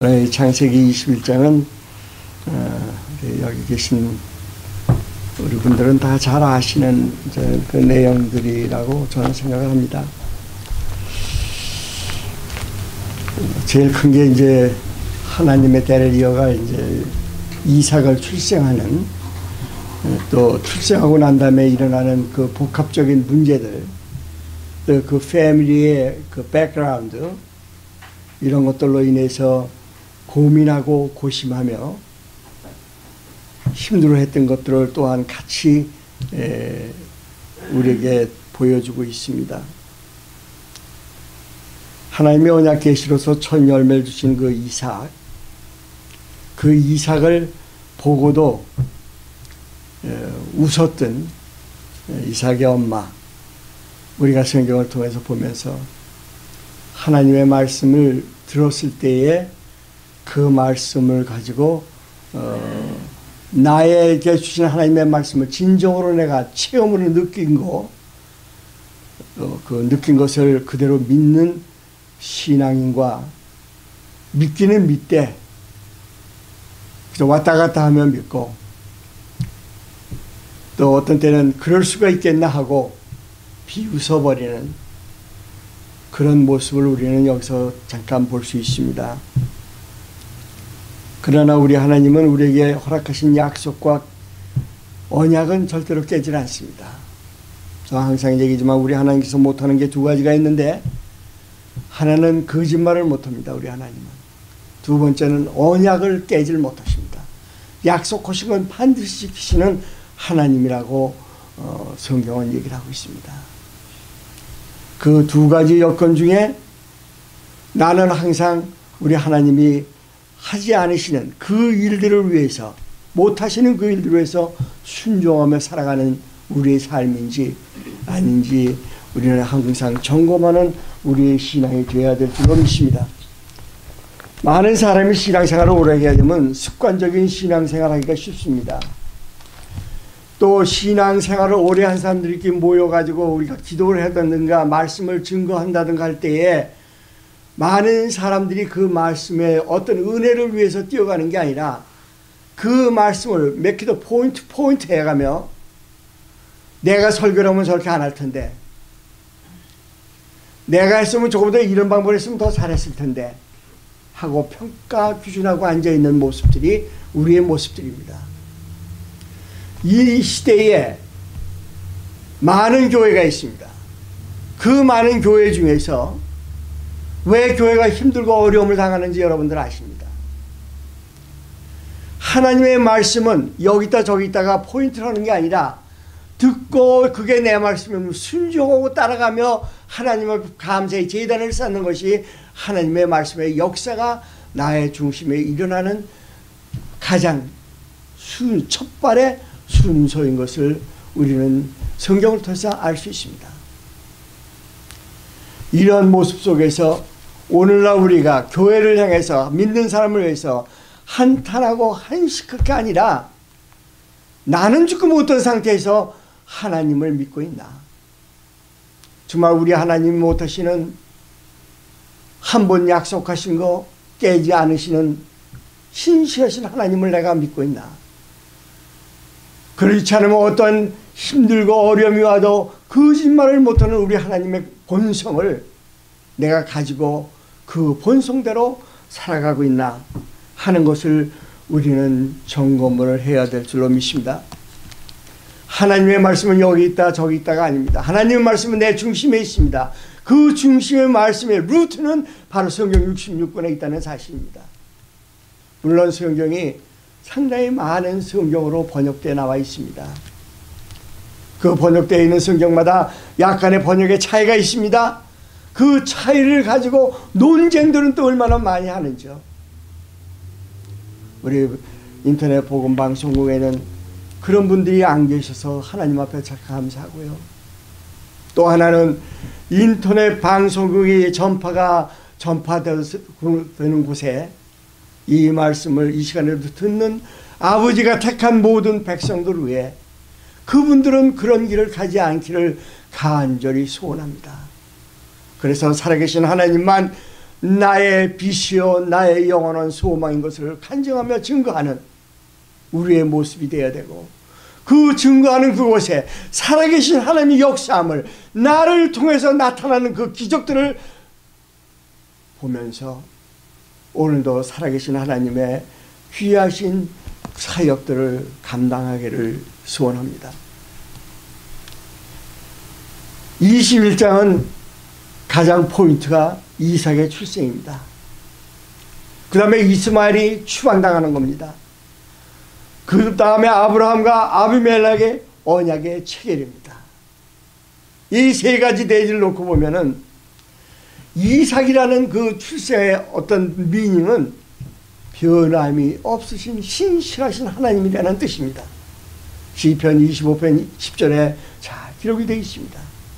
창세기 21장은 여기 계신 우리 분들은 다 잘 아시는 그 내용들이라고 저는 생각을 합니다. 제일 큰 게 이제 하나님의 때를 이어가 이제 이삭을 출생하는, 또 출생하고 난 다음에 일어나는 그 복합적인 문제들, 또 그 패밀리의 그 백그라운드, 이런 것들로 인해서 고민하고 고심하며 힘들어했던 것들을 또한 같이 우리에게 보여주고 있습니다. 하나님의 언약 계시로서 첫 열매를 주신 그 이삭, 그 이삭을 보고도 웃었던 이삭의 엄마, 우리가 성경을 통해서 보면서 하나님의 말씀을 들었을 때에 그 말씀을 가지고 나에게 주신 하나님의 말씀을 진정으로 내가 체험으로 느낀 거, 그 느낀 것을 그대로 믿는 신앙인과, 믿기는 믿되 그래서 왔다 갔다 하면 믿고, 또 어떤 때는 그럴 수가 있겠나 하고 비웃어버리는 그런 모습을 우리는 여기서 잠깐 볼 수 있습니다. 그러나 우리 하나님은 우리에게 허락하신 약속과 언약은 절대로 깨지지 않습니다. 저는 항상 얘기지만 우리 하나님께서 못하는 게 두 가지가 있는데, 하나는 거짓말을 못합니다. 우리 하나님은. 두 번째는 언약을 깨질 못하십니다. 약속하신 건 반드시 지키시는 하나님이라고 성경은 얘기를 하고 있습니다. 그 두 가지 여건 중에 나는 항상 우리 하나님이 하지 않으시는 그 일들을 위해서, 못하시는 그 일들을 위해서 순종하며 살아가는 우리의 삶인지 아닌지 우리는 항상 점검하는 우리의 신앙이 되어야 될 줄로 믿습니다. 많은 사람이 신앙생활을 오래 하게 되면 습관적인 신앙생활을 하기가 쉽습니다. 또 신앙생활을 오래 한 사람들이 이렇게 모여가지고 우리가 기도를 한다든가 말씀을 증거한다든가 할 때에 많은 사람들이 그 말씀에 어떤 은혜를 위해서 뛰어가는 게 아니라 그 말씀을 몇 킬로 포인트 해가며, 내가 설교를 하면 저렇게 안 할 텐데, 내가 했으면 조금 더 이런 방법을 했으면 더 잘했을 텐데 하고 평가 기준하고 앉아있는 모습들이 우리의 모습들입니다. 이 시대에 많은 교회가 있습니다. 그 많은 교회 중에서 왜 교회가 힘들고 어려움을 당하는지 여러분들 아십니다. 하나님의 말씀은 여기 있다 저기 있다가 포인트를 하는 게 아니라, 듣고 그게 내 말씀이면 순종하고 따라가며 하나님을 감사의 제단을 쌓는 것이 하나님의 말씀의 역사가 나의 중심에 일어나는 가장 첫발의 순서인 것을 우리는 성경을 통해서 알 수 있습니다. 이런 모습 속에서 오늘날 우리가 교회를 향해서, 믿는 사람을 위해서 한탄하고 한식할 게 아니라, 나는 지금 어떤 상태에서 하나님을 믿고 있나? 정말 우리 하나님이 못하시는, 한 번 약속하신 거 깨지 않으시는 신실하신 하나님을 내가 믿고 있나? 그렇지 않으면 어떤 힘들고 어려움이 와도 거짓말을 못하는 우리 하나님의 본성을 내가 가지고 그 본성대로 살아가고 있나 하는 것을 우리는 점검을 해야 될 줄로 믿습니다. 하나님의 말씀은 여기 있다 저기 있다가 아닙니다. 하나님의 말씀은 내 중심에 있습니다. 그 중심의 말씀의 루트는 바로 성경 66권에 있다는 사실입니다. 물론 성경이 상당히 많은 성경으로 번역되어 나와 있습니다. 그 번역되어 있는 성경마다 약간의 번역의 차이가 있습니다. 그 차이를 가지고 논쟁들은 또 얼마나 많이 하는지요. 우리 인터넷 복음 방송국에는 그런 분들이 안 계셔서 하나님 앞에 참 감사하고요. 또 하나는 인터넷 방송국이 전파되는 곳에 이 말씀을 이 시간에도 듣는 아버지가 택한 모든 백성들 위해 그분들은 그런 길을 가지 않기를 간절히 소원합니다. 그래서 살아계신 하나님만 나의 빛이요 나의 영원한 소망인 것을 간증하며 증거하는 우리의 모습이 되어야 되고, 그 증거하는 그곳에 살아계신 하나님의 역사함을, 나를 통해서 나타나는 그 기적들을 보면서 오늘도 살아계신 하나님의 귀하신 사역들을 감당하기를 소원합니다. 21장은 가장 포인트가 이삭의 출생입니다. 그 다음에 이스마엘이 추방당하는 겁니다. 그 다음에 아브라함과 아비멜렉의 언약의 체결입니다. 이 세 가지 대지를 놓고 보면은 이삭이라는 그 출생의 어떤 미닝은 변함이 없으신 신실하신 하나님이라는 뜻입니다. 시편 25편 10절에 잘 기록이 되어 있습니다.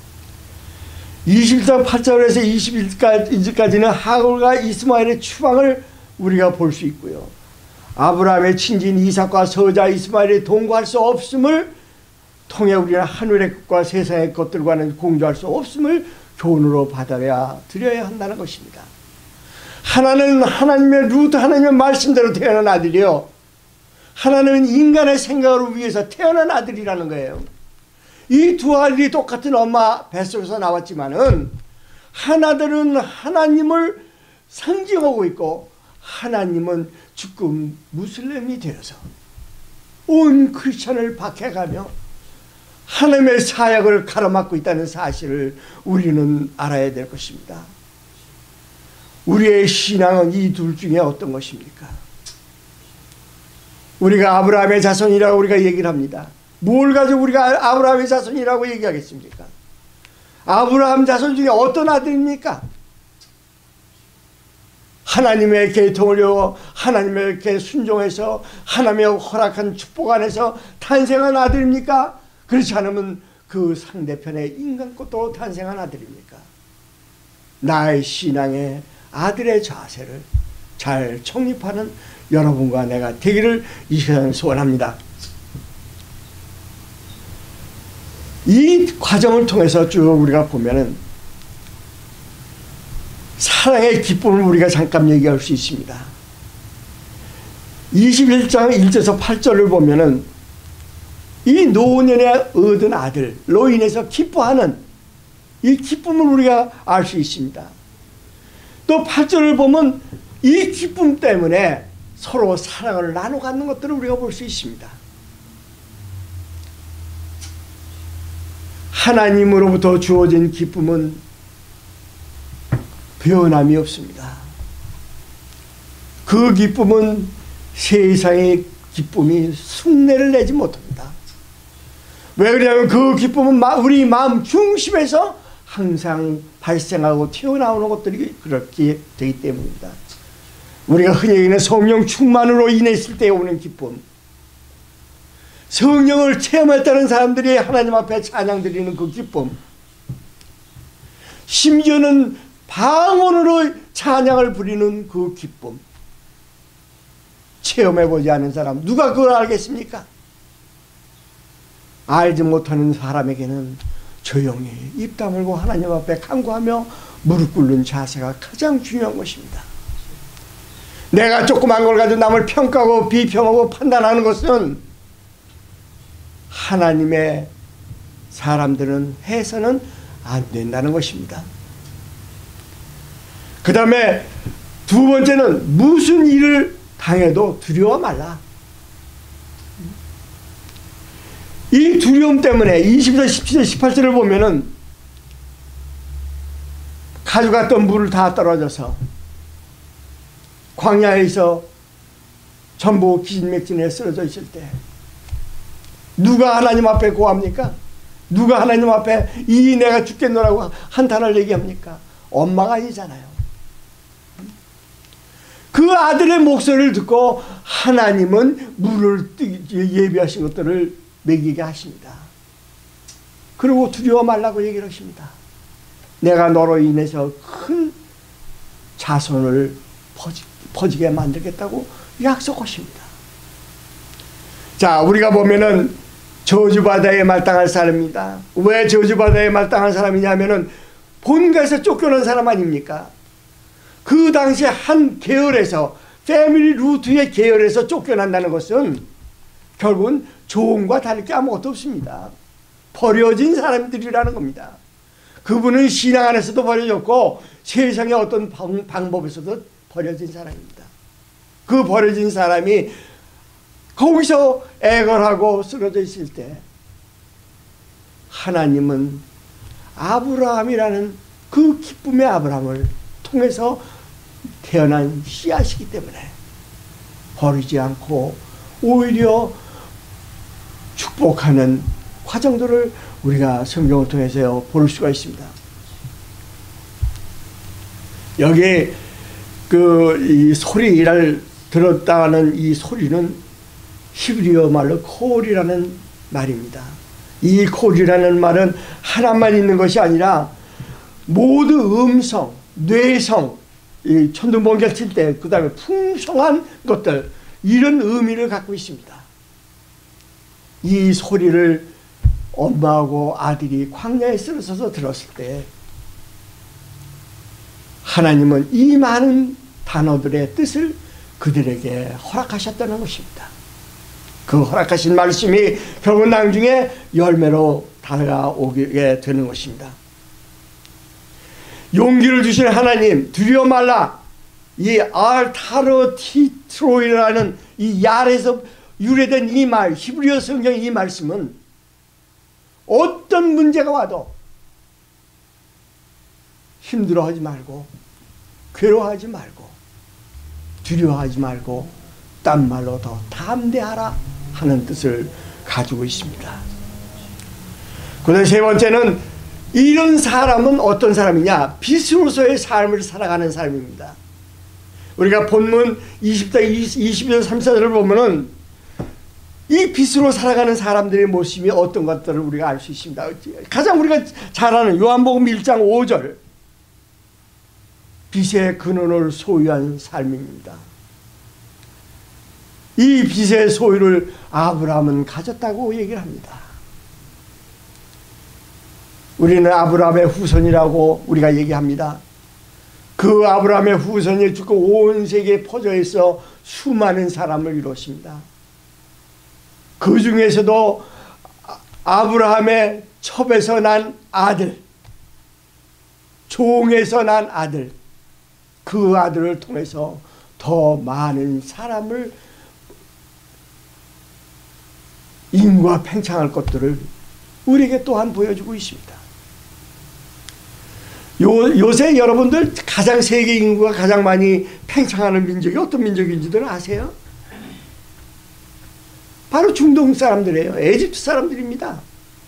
21장 8절에서 21절까지는 하골과 이스마엘의 추방을 우리가 볼 수 있고요. 아브라함의 친진 이삭과 서자 이스마엘이 동거할 수 없음을 통해 우리는 하늘의 것과 세상의 것들과는 공조할 수 없음을 교훈으로 받아야 드려야 한다는 것입니다. 하나는 하나님의 루트 하나님의 말씀대로 태어난 아들이요, 하나님은 인간의 생각을 위해서 태어난 아들이라는 거예요. 이 두 아들이 똑같은 엄마 뱃속에서 나왔지만은 하나들은 하나님을 상징하고 있고, 하나님은 지금 무슬림이 되어서 온 크리스천을 박해가며 하나님의 사역을 가로막고 있다는 사실을 우리는 알아야 될 것입니다. 우리의 신앙은 이 둘 중에 어떤 것입니까? 우리가 아브라함의 자손이라고 우리가 얘기를 합니다. 뭘 가지고 우리가 아브라함의 자손이라고 얘기하겠습니까? 아브라함 자손 중에 어떤 아들입니까? 하나님의 계통을 이어 하나님에게 순종해서 하나님의 허락한 축복 안에서 탄생한 아들입니까? 그렇지 않으면 그 상대편의 인간 것도 탄생한 아들입니까? 나의 신앙의 아들의 자세를 잘 정립하는 여러분과 내가 되기를 이 시간에 소원합니다. 이 과정을 통해서 쭉 우리가 보면은 사랑의 기쁨을 우리가 잠깐 얘기할 수 있습니다. 21장 1절에서 8절을 보면은 이 노년에 얻은 아들로 인해서 기뻐하는 이 기쁨을 우리가 알 수 있습니다. 또 8절을 보면 이 기쁨 때문에 서로 사랑을 나눠 갖는 것들을 우리가 볼 수 있습니다. 하나님으로부터 주어진 기쁨은 변함이 없습니다. 그 기쁨은 세상의 기쁨이 흉내를 내지 못합니다. 왜 그러냐면 그 기쁨은 우리 마음 중심에서 항상 발생하고 튀어나오는 것들이 그렇게 되기 때문입니다. 우리가 흔히 얘기하는 성령 충만으로 인했을 때 오는 기쁨, 성령을 체험했다는 사람들이 하나님 앞에 찬양 드리는 그 기쁨, 심지어는 방언으로 찬양을 부리는 그 기쁨, 체험해보지 않은 사람 누가 그걸 알겠습니까? 알지 못하는 사람에게는 조용히 입 다물고 하나님 앞에 간구하며 무릎 꿇는 자세가 가장 중요한 것입니다. 내가 조그만 걸 가지고 남을 평가하고 비평하고 판단하는 것은 하나님의 사람들은 해서는 안 된다는 것입니다. 그 다음에 두 번째는 무슨 일을 당해도 두려워 말라. 이 두려움 때문에 20절, 17절, 18절을 보면은 가져갔던 물을 다 떨어져서 광야에서 전부 기진맥진에 쓰러져 있을 때 누가 하나님 앞에 고합니까? 누가 하나님 앞에 이 내가 죽겠노라고 한탄을 얘기합니까? 엄마가 아니잖아요. 그 아들의 목소리를 듣고 하나님은 물을 예비하신 것들을 먹이게 하십니다. 그리고 두려워 말라고 얘기를 하십니다. 내가 너로 인해서 큰 자손을 퍼지게 만들겠다고 약속하십니다. 자, 우리가 보면은 저주바다에 마땅한 사람입니다. 왜 저주바다에 마땅한 사람이냐면은 본가에서 쫓겨난 사람 아닙니까? 그 당시에 한 계열에서, 패밀리 루트의 계열에서 쫓겨난다는 것은 결국은 조언과 다를 게 아무것도 없습니다. 버려진 사람들이라는 겁니다. 그분은 신앙 안에서도 버려졌고 세상의 어떤 방법에서도 버려진 사람입니다. 그 버려진 사람이 거기서 애걸하고 쓰러져 있을 때 하나님은 아브라함이라는 그 기쁨의 아브라함을 통해서 태어난 씨앗이기 때문에 버리지 않고 오히려 축복하는 과정들을 우리가 성경을 통해서 볼 수가 있습니다. 여기 이 소리를 들었다는 이 소리는 히브리어 말로 콜이라는 말입니다. 이 콜이라는 말은 하나만 있는 것이 아니라 모두 음성, 뇌성, 이 천둥번개 칠 때 그 다음에 풍성한 것들, 이런 의미를 갖고 있습니다. 이 소리를 엄마하고 아들이 광야에 쓰러져서 들었을 때 하나님은 이 많은 단어들의 뜻을 그들에게 허락하셨다는 것입니다. 그 허락하신 말씀이 결국 나중에 열매로 다가오게 되는 것입니다. 용기를 주신 하나님, 두려워 말라. 이 알타르티트로이라는 이 얄에서 유래된 이 말, 히브리어 성경 이 말씀은 어떤 문제가 와도 힘들어하지 말고 괴로워하지 말고 두려워하지 말고 딴 말로 더 담대하라 하는 뜻을 가지고 있습니다. 그다음 세 번째는 이런 사람은 어떤 사람이냐? 빛으로서의 삶을 살아가는 사람입니다. 우리가 본문 22절 34절을 보면은 이 빛으로 살아가는 사람들의 모습이 어떤 것들을 우리가 알 수 있습니다. 가장 우리가 잘 아는 요한복음 1장 5절, 빛의 근원을 소유한 삶입니다. 이 빛의 소유를 아브라함은 가졌다고 얘기를 합니다. 우리는 아브라함의 후손이라고 우리가 얘기합니다. 그 아브라함의 후손이 죽고 온 세계에 퍼져 있어 수많은 사람을 이뤘습니다. 그 중에서도 아브라함의 첩에서 난 아들, 종에서 난 아들, 그 아들을 통해서 더 많은 사람을 인과 팽창할 것들을 우리에게 또한 보여주고 있습니다. 요새 여러분들 가장 세계 인구가 가장 많이 팽창하는 민족이 어떤 민족인지들 아세요? 바로 중동 사람들이에요. 에집트 사람들입니다.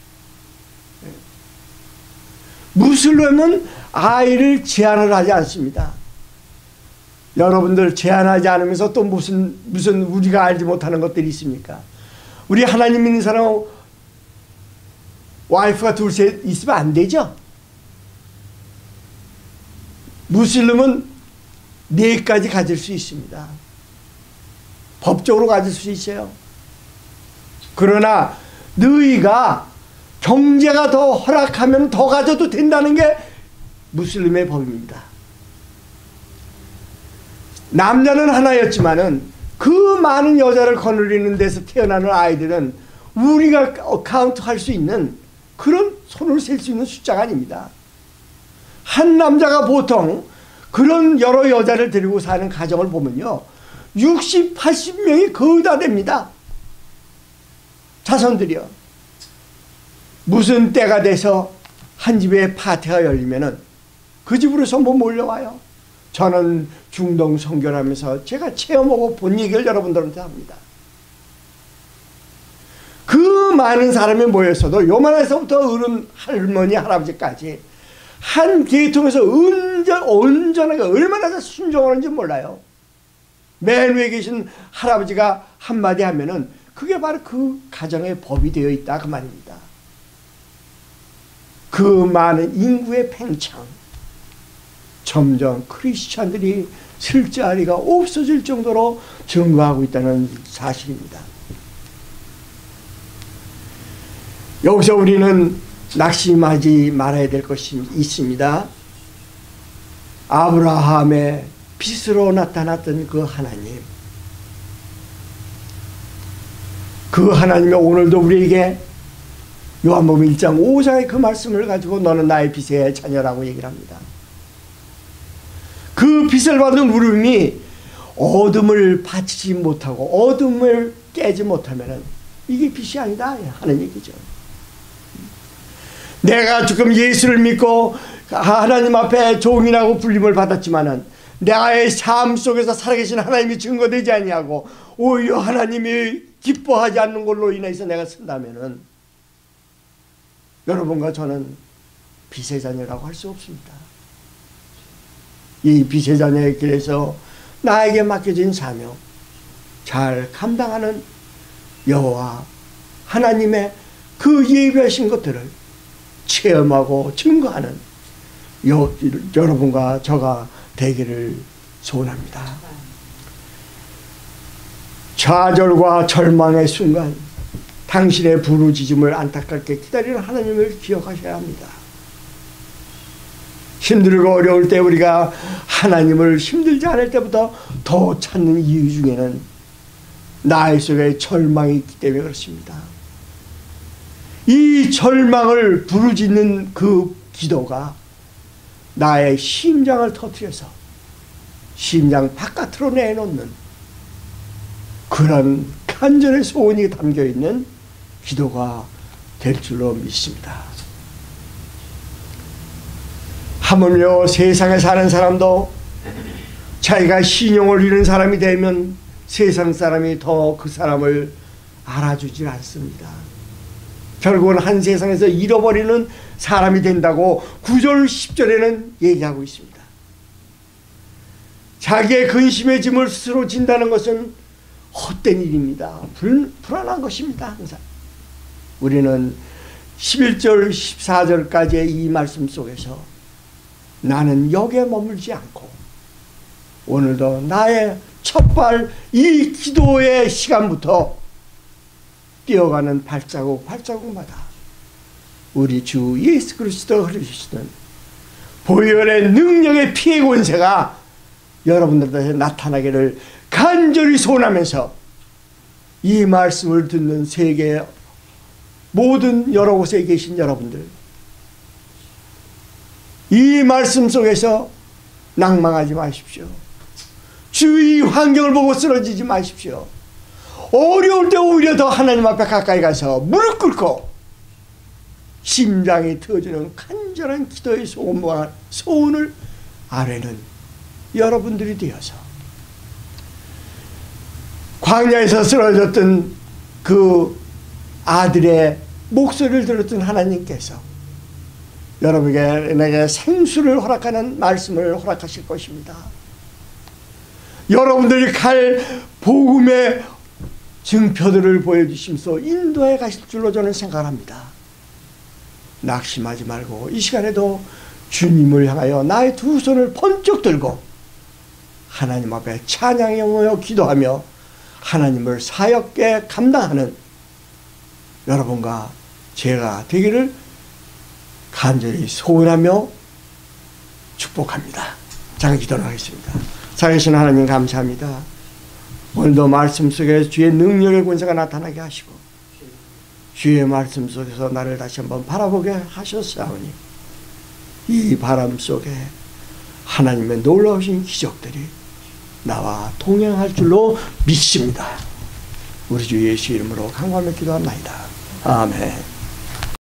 무슬림은 아이를 제한을 하지 않습니다. 여러분들 제한하지 않으면서 또 무슨 우리가 알지 못하는 것들이 있습니까? 우리 하나님 믿는 사람 와이프가 둘셋 있으면 안 되죠? 무슬림은 4가지 가질 수 있습니다. 법적으로 가질 수 있어요. 그러나 너희가 경제가 더 허락하면 더 가져도 된다는 게 무슬림의 법입니다. 남자는 하나였지만은 그 많은 여자를 거느리는 데서 태어나는 아이들은 우리가 카운트할 수 있는 그런 손을 셀 수 있는 숫자가 아닙니다. 한 남자가 보통 그런 여러 여자를 데리고 사는 가정을 보면요 60, 80명이 거의 다 됩니다. 자손들이요. 무슨 때가 돼서 한 집에 파티가 열리면은 그 집으로 전부 몰려와요. 저는 중동 선교하면서 제가 체험하고 본 얘기를 여러분들한테 합니다. 그 많은 사람이 모였어도 요만해서부터 어른, 할머니, 할아버지까지 한 계통에서 온전하게 얼마나 순종하는지 몰라요. 맨 위에 계신 할아버지가 한마디 하면은 그게 바로 그 가정의 법이 되어 있다 그 말입니다. 그 많은 인구의 팽창, 점점 크리스찬들이 쓸 자리가 없어질 정도로 증가하고 있다는 사실입니다. 여기서 우리는 낙심하지 말아야 될 것이 있습니다. 아브라함의 빛으로 나타났던 그 하나님, 그 하나님이 오늘도 우리에게 요한복음 1장 5장의 그 말씀을 가지고 너는 나의 빛의 자녀라고 얘기를 합니다. 그 빛을 받은 우리이 어둠을 받치지 못하고 어둠을 깨지 못하면 이게 빛이 아니다 하는 얘기죠. 내가 지금 예수를 믿고 하나님 앞에 종이라고 불림을 받았지만은 나의 삶 속에서 살아계신 하나님이 증거되지 아니하고 오히려 하나님이 기뻐하지 않는 걸로 인해서 내가 쓴다면은 여러분과 저는 빛의 자녀라고 할 수 없습니다. 이 빛의 자녀의 길에서 나에게 맡겨진 사명 잘 감당하는 여호와 하나님의 그 예비하신 것들을 체험하고 증거하는 여러분과 저가 되기를 소원합니다. 좌절과 절망의 순간 당신의 부르짖음을 안타깝게 기다리는 하나님을 기억하셔야 합니다. 힘들고 어려울 때 우리가 하나님을 힘들지 않을 때부터 더 찾는 이유 중에는 나의 속에 절망이 있기 때문에 그렇습니다. 이 절망을 부르짖는 그 기도가 나의 심장을 터뜨려서 심장 바깥으로 내놓는 그런 간절의 소원이 담겨있는 기도가 될 줄로 믿습니다. 하물며 세상에 사는 사람도 자기가 신용을 잃은 사람이 되면 세상 사람이 더 그 사람을 알아주질 않습니다. 결국은 한 세상에서 잃어버리는 사람이 된다고 9절 10절에는 얘기하고 있습니다. 자기의 근심의 짐을 스스로 진다는 것은 헛된 일입니다. 불안한 것입니다. 항상 우리는 11절 14절까지의 이 말씀 속에서 나는 여기에 머물지 않고 오늘도 나의 첫발 이 기도의 시간부터 뛰어가는 발자국마다 우리 주 예수 그리스도가 흘리시는 보혈의 능력의 피의 권세가 여러분들한테 나타나기를 간절히 소원하면서 이 말씀을 듣는 세계 모든 여러 곳에 계신 여러분들, 이 말씀 속에서 낭망하지 마십시오. 주위 환경을 보고 쓰러지지 마십시오. 어려울 때 오히려 더 하나님 앞에 가까이 가서 무릎 꿇고 심장이 터지는 간절한 기도의 소원을 아뢰는 여러분들이 되어서 광야에서 쓰러졌던 그 아들의 목소리를 들었던 하나님께서 여러분에게 생수를 허락하는 말씀을 허락하실 것입니다. 여러분들이 갈 복음의 증표들을 보여주시면서 인도해 가실 줄로 저는 생각합니다. 낙심하지 말고 이 시간에도 주님을 향하여 나의 두 손을 번쩍 들고 하나님 앞에 찬양하며 기도하며 하나님을 사역에 감당하는 여러분과 제가 되기를 간절히 소원하며 축복합니다. 잠깐 기도하겠습니다. 살아계신 하나님 감사합니다. 오늘도 말씀 속에 주의 능력의 권세가 나타나게 하시고 주의 말씀 속에서 나를 다시 한번 바라보게 하셨사오니 이 바람 속에 하나님의 놀라우신 기적들이 나와 동행할 줄로 믿습니다. 우리 주 예수 이름으로 간구하며 기도합니다. 아멘.